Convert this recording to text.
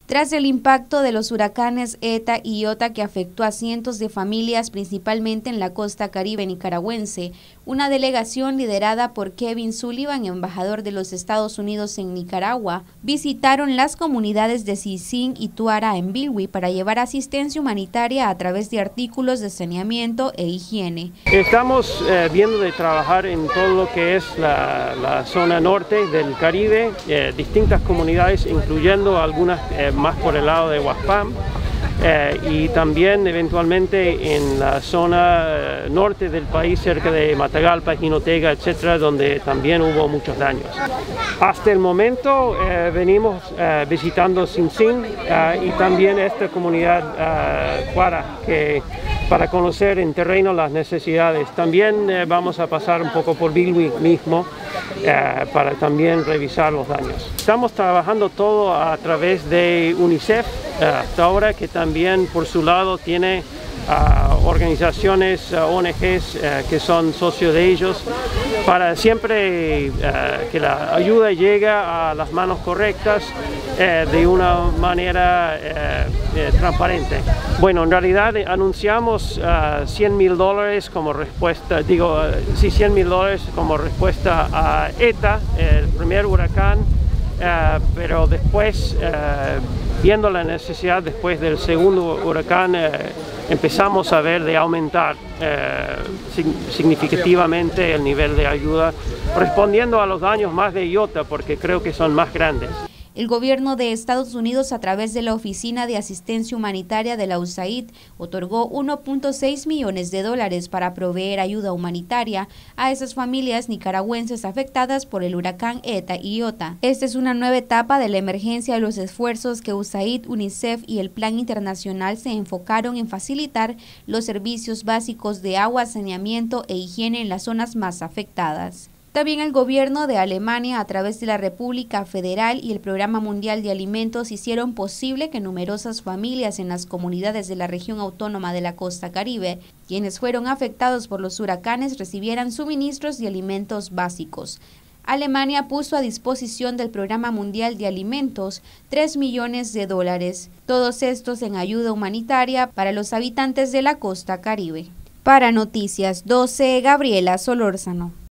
Tras el impacto de los huracanes ETA y IOTA que afectó a cientos de familias, principalmente en la costa caribe nicaragüense, una delegación liderada por Kevin Sullivan, embajador de los Estados Unidos en Nicaragua, visitaron las comunidades de Sisín y Tuara en Bilwi para llevar asistencia humanitaria a través de artículos de saneamiento e higiene. Estamos viendo de trabajar en todo lo que es la zona norte del Caribe, distintas comunidades, incluyendo algunas más por el lado de Huaspam, y también eventualmente en la zona norte del país, cerca de Matagalpa, Jinotega, etcétera, donde también hubo muchos daños. Hasta el momento venimos visitando Sisín y también esta comunidad Tuara, para conocer en terreno las necesidades. También vamos a pasar un poco por Bilwi mismo para también revisar los daños. Estamos trabajando todo a través de UNICEF hasta ahora, que también por su lado tiene organizaciones, ONGs que son socios de ellos, para siempre que la ayuda llegue a las manos correctas de una manera transparente. Bueno, en realidad anunciamos $100,000 como respuesta, $100,000 como respuesta a ETA, el primer huracán, pero después, viendo la necesidad después del segundo huracán, empezamos a ver de aumentar significativamente el nivel de ayuda, respondiendo a los daños más de IOTA, porque creo que son más grandes. El gobierno de Estados Unidos, a través de la Oficina de Asistencia Humanitaria de la USAID, otorgó $1.6 millones para proveer ayuda humanitaria a esas familias nicaragüenses afectadas por el huracán ETA y IOTA. Esta es una nueva etapa de la emergencia de los esfuerzos que USAID, UNICEF y el Plan Internacional se enfocaron en facilitar los servicios básicos de agua, saneamiento e higiene en las zonas más afectadas. También el gobierno de Alemania, a través de la República Federal y el Programa Mundial de Alimentos, hicieron posible que numerosas familias en las comunidades de la región autónoma de la costa caribe, quienes fueron afectados por los huracanes, recibieran suministros de alimentos básicos. Alemania puso a disposición del Programa Mundial de Alimentos $3 millones, todos estos en ayuda humanitaria para los habitantes de la costa caribe. Para Noticias 12, Gabriela Solórzano.